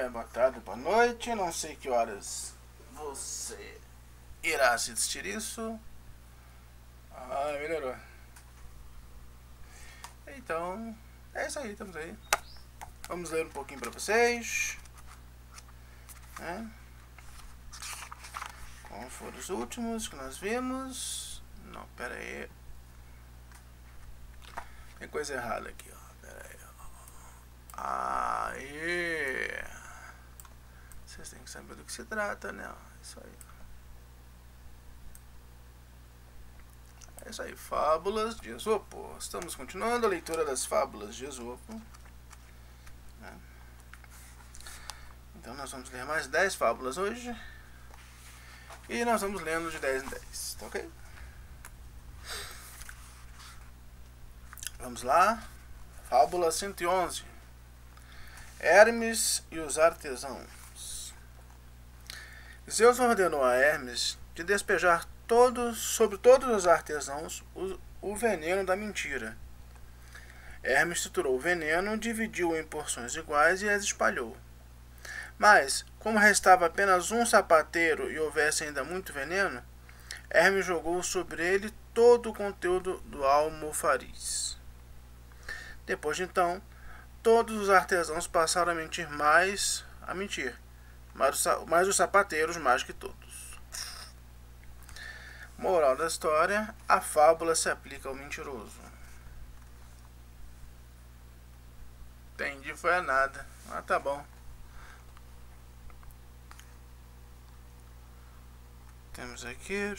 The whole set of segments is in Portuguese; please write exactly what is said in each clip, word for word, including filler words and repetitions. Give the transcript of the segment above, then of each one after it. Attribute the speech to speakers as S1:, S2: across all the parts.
S1: dia, boa tarde, boa noite. Não sei que horas você irá assistir isso. Ah, melhorou. Então, é isso aí, estamos aí. Vamos ler um pouquinho para vocês, né? Como foram os últimos que nós vimos? Não, pera aí. Tem coisa errada aqui, ó. Pera aí, ó. Aê! Vocês têm que saber do que se trata, né? Isso aí. É isso aí, Fábulas de Esopo. Estamos continuando a leitura das Fábulas de Esopo. Né? Então nós vamos ler mais dez fábulas hoje. E nós vamos lendo de dez em dez, tá ok? Vamos lá. Fábula cento e onze. Hermes e os artesãos. Zeus ordenou a Hermes de despejar todos, sobre todos os artesãos o, o veneno da mentira. Hermes triturou o veneno, dividiu-o em porções iguais e as espalhou. Mas, como restava apenas um sapateiro e houvesse ainda muito veneno, Hermes jogou sobre ele todo o conteúdo do almofariz. Depois de então, todos os artesãos passaram a mentir mais, a mentir, mas, mas os sapateiros mais que todos. Moral da história: a fábula se aplica ao mentiroso. Entendi, foi a nada. Ah, tá bom. Temos aqui.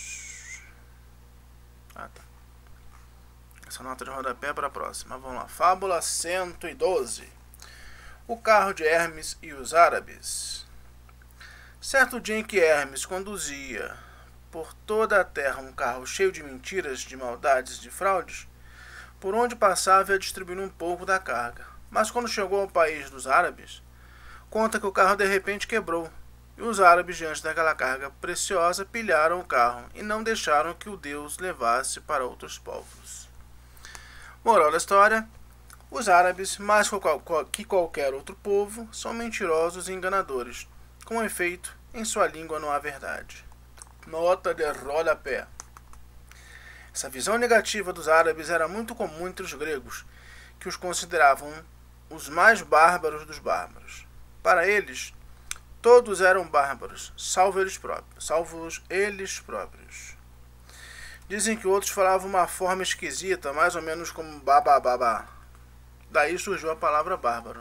S1: Ah, tá. Essa nota de rodapé para a próxima. Vamos lá. Fábula cento e doze. O carro de Hermes e os árabes. Certo dia em que Hermes conduzia por toda a terra um carro cheio de mentiras, de maldades e de fraudes, por onde passava ia distribuindo um pouco da carga. Mas quando chegou ao país dos árabes, conta que o carro de repente quebrou, e os árabes, diante daquela carga preciosa, pilharam o carro e não deixaram que o Deus levasse para outros povos. Moral da história: os árabes, mais que qualquer outro povo, são mentirosos e enganadores. Com efeito, em sua língua não há verdade. Nota de rodapé. Essa visão negativa dos árabes era muito comum entre os gregos, que os consideravam os mais bárbaros dos bárbaros. Para eles, todos eram bárbaros, salvo eles próprios. Salvo eles próprios. Dizem que outros falavam uma forma esquisita, mais ou menos como babababá. Daí surgiu a palavra bárbaro.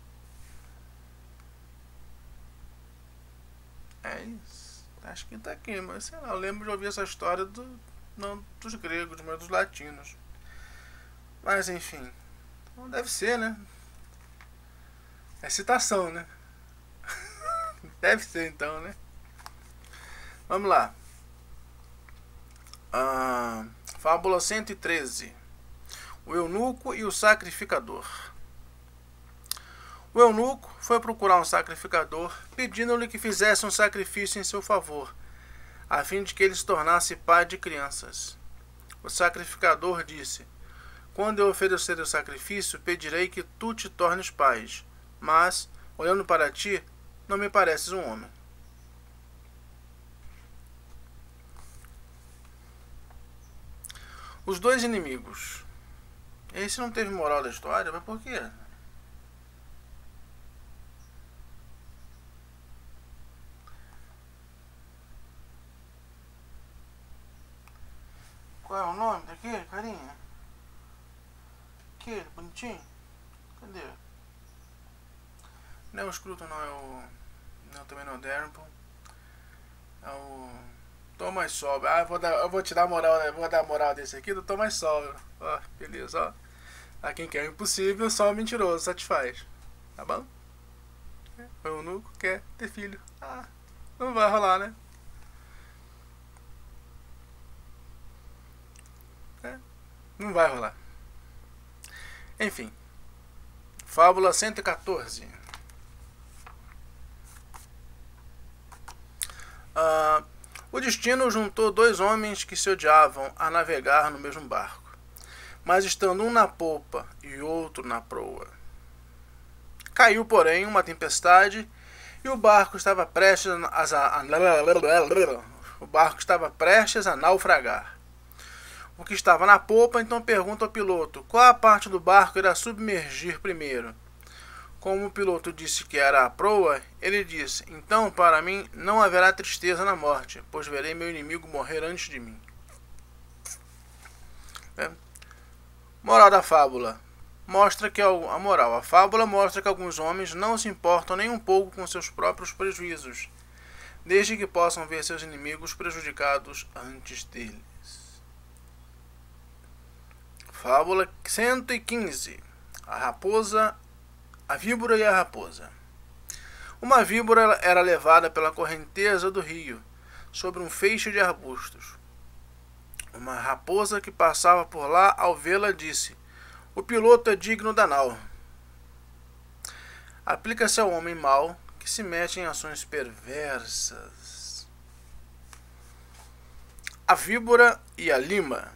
S1: É isso. Acho que tá aqui, mas sei lá, eu lembro de ouvir essa história do, não dos gregos, mas dos latinos. Mas enfim, não deve ser, né? É citação, né? Deve ser então, né? Vamos lá. Ah, fábula cento e treze. O eunuco e o sacrificador. O eunuco foi procurar um sacrificador, pedindo-lhe que fizesse um sacrifício em seu favor, a fim de que ele se tornasse pai de crianças. O sacrificador disse: quando eu oferecer o sacrifício, pedirei que tu te tornes pai, mas, olhando para ti, não me pareces um homem. Os dois inimigos. Esse não teve moral da história, mas por quê? Qual é o nome daquele carinha? Aquele, bonitinho? Cadê? Não é o Scruton, não é o... Não, também não é o Darrenpool. É o... Thomas Sowell. Ah, eu vou, dar, eu vou te dar moral, eu vou dar moral desse aqui do Thomas Sowell. Ó, beleza, ó. A quem quer o impossível, só o mentiroso satisfaz. Tá bom? O eunuco quer ter filho. Ah, não vai rolar, né? É, não vai rolar. Enfim. Fábula cento e quatorze. Ah, o destino juntou dois homens que se odiavam a navegar no mesmo barco, mas estando um na popa e outro na proa. Caiu, porém, uma tempestade e o barco estava prestes a, o barco estava prestes a naufragar. O que estava na popa então pergunta ao piloto qual a parte do barco irá submergir primeiro. Como o piloto disse que era a proa, ele disse: então para mim não haverá tristeza na morte, pois verei meu inimigo morrer antes de mim. É. Moral da fábula. Mostra que a moral. A fábula mostra que alguns homens não se importam nem um pouco com seus próprios prejuízos, desde que possam ver seus inimigos prejudicados antes deles. Fábula cento e quinze. A raposa, a víbora e a raposa. Uma víbora era levada pela correnteza do rio, sobre um feixe de arbustos. Uma raposa que passava por lá, ao vê-la, disse: o piloto é digno da nau. Aplica-se ao homem mau que se mete em ações perversas. A víbora e a lima.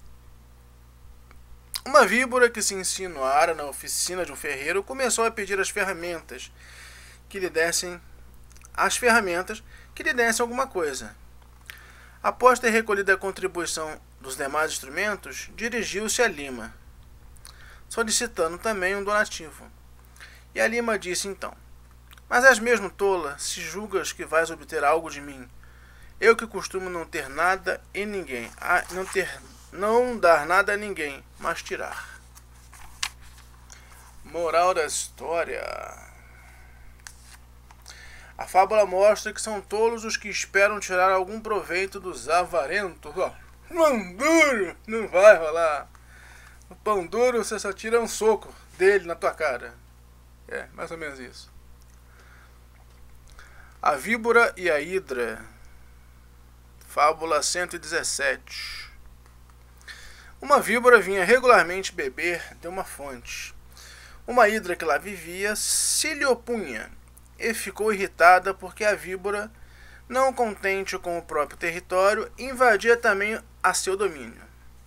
S1: Uma víbora que se insinuara na oficina de um ferreiro começou a pedir as ferramentas que lhe dessem as ferramentas que lhe dessem alguma coisa. Após ter recolhido a contribuição dos demais instrumentos, dirigiu-se à lima, solicitando também um donativo. E a lima disse então: mas és mesmo tola, se julgas que vais obter algo de mim, eu que costumo não ter nada em ninguém, a não ter não dar nada a ninguém, mas tirar. Moral da história. A fábula mostra que são tolos os que esperam tirar algum proveito dos avarentos. Ó, pão duro, não vai rolar. O pão duro você só tira um soco dele na tua cara. É, mais ou menos isso. A víbora e a hidra. Fábula cento e dezessete. Uma víbora vinha regularmente beber de uma fonte. Uma hidra que lá vivia se lhe opunha e ficou irritada porque a víbora, não contente com o próprio território, invadia também a seu domínio.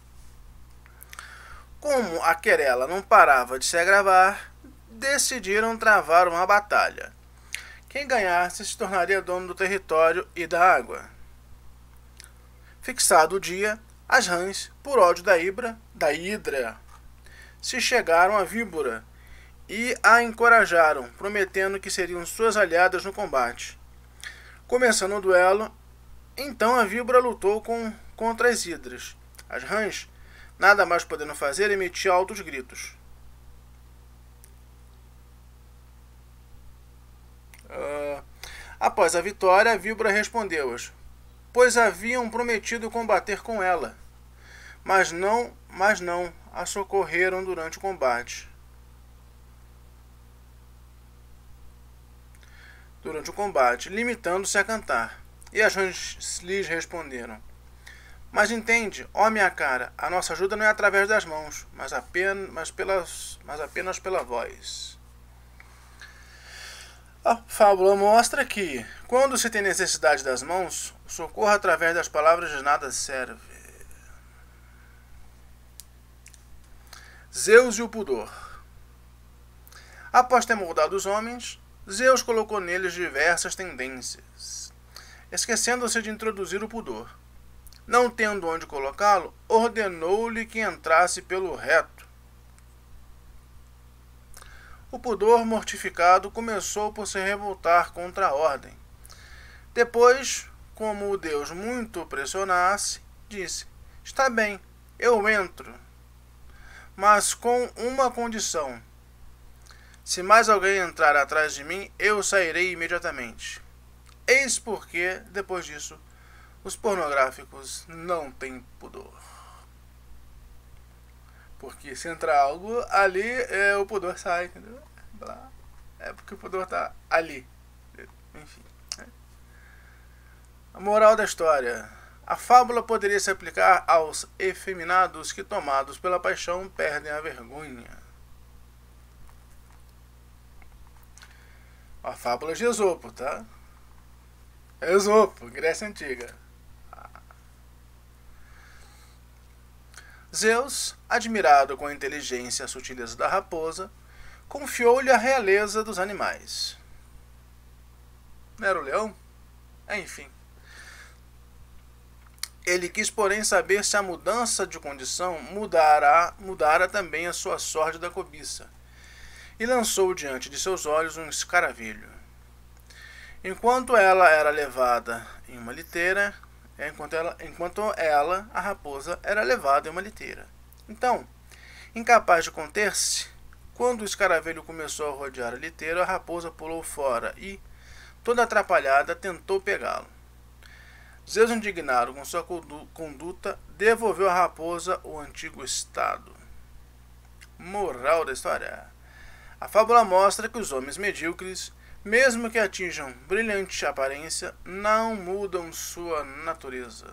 S1: Como a querela não parava de se agravar, decidiram travar uma batalha. Quem ganhasse se tornaria dono do território e da água. Fixado o dia, as rãs, por ódio da hidra, da hidra, se chegaram à víbora e a encorajaram, prometendo que seriam suas aliadas no combate. Começando o duelo, então a víbora lutou com, contra as hidras. As rãs, nada mais podendo fazer, emitiam altos gritos. Uh, após a vitória, a víbora respondeu-as, pois haviam prometido combater com ela, mas não, mas não a socorreram durante o combate. Durante o combate, limitando-se a cantar. E as rãs lhes responderam: mas entende, ó minha cara, a nossa ajuda não é através das mãos, mas apenas, mas pelas, mas apenas pela voz. A fábula mostra que, quando se tem necessidade das mãos, o socorro através das palavras de nada serve. Zeus e o pudor. Após ter moldado os homens, Zeus colocou neles diversas tendências, esquecendo-se de introduzir o pudor. Não tendo onde colocá-lo, ordenou-lhe que entrasse pelo reto. O pudor, mortificado, começou por se revoltar contra a ordem. Depois, como o deus muito o pressionasse, disse: está bem, eu entro, mas com uma condição. Se mais alguém entrar atrás de mim, eu sairei imediatamente. Eis porque, depois disso, os pornográficos não têm pudor. Porque se entrar algo ali, é, o pudor sai, entendeu? É porque o pudor tá ali. Enfim. Né? A moral da história. A fábula poderia se aplicar aos efeminados que, tomados pela paixão, perdem a vergonha. A fábula de Esopo, tá? Esopo, Grécia Antiga. Zeus, admirado com a inteligência e a sutileza da raposa, confiou-lhe a realeza dos animais. Não era o leão? Enfim. Ele quis, porém, saber se a mudança de condição mudará, mudara também a sua sorte da cobiça, e lançou diante de seus olhos um escaravelho. Enquanto ela era levada em uma liteira, enquanto ela, enquanto ela, a raposa, era levada em uma liteira. Então, incapaz de conter-se, quando o escaravelho começou a rodear a liteira, a raposa pulou fora e, toda atrapalhada, tentou pegá-lo. Zeus, indignado com sua conduta, devolveu à raposa o antigo estado. Moral da história: a fábula mostra que os homens medíocres, mesmo que atinjam brilhante aparência, não mudam sua natureza.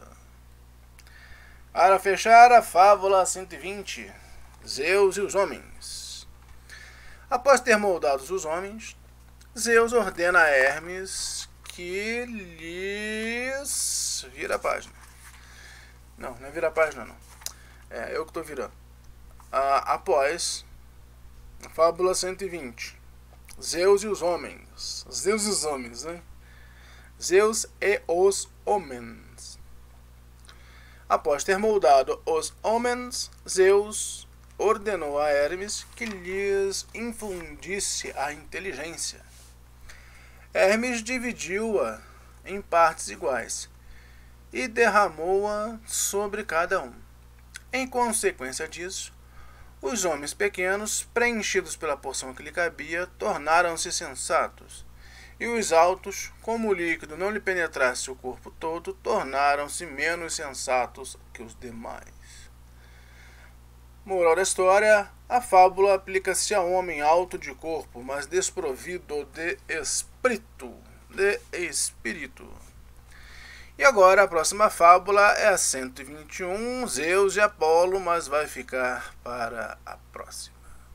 S1: Para fechar, a fábula cento e vinte. Zeus e os homens. Após ter moldado os homens, Zeus ordena a Hermes que lhes... Vira a página. Não, não é virar a página, não. É eu que estou virando. Ah, após a fábula cento e vinte. Zeus e os homens. Zeus e os homens, né? Zeus e os homens. Após ter moldado os homens, Zeus ordenou a Hermes que lhes infundisse a inteligência. Hermes dividiu-a em partes iguais e derramou-a sobre cada um. Em consequência disso, os homens pequenos, preenchidos pela porção que lhe cabia, tornaram-se sensatos, e os altos, como o líquido não lhe penetrasse o corpo todo, tornaram-se menos sensatos que os demais. Moral da história: a fábula aplica-se a homem alto de corpo, mas desprovido de espírito, de espírito. E agora a próxima fábula é a cento e vinte e um, Zeus e Apolo, mas vai ficar para a próxima.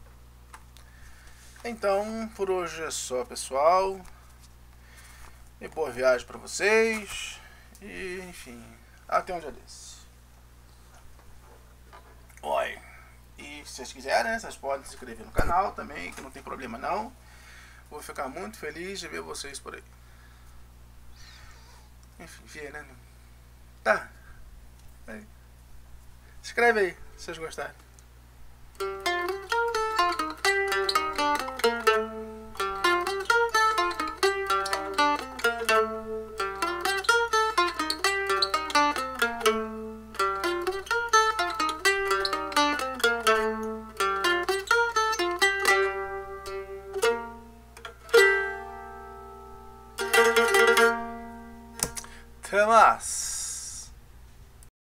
S1: Então, por hoje é só, pessoal. E boa viagem para vocês. E, enfim, até um dia desse. Oi. E se vocês quiserem, né, vocês podem se inscrever no canal também, que não tem problema não. Vou ficar muito feliz de ver vocês por aí. Enfim, ver, né? Tá. Aí. Se inscreve aí, se vocês gostarem. Até mais!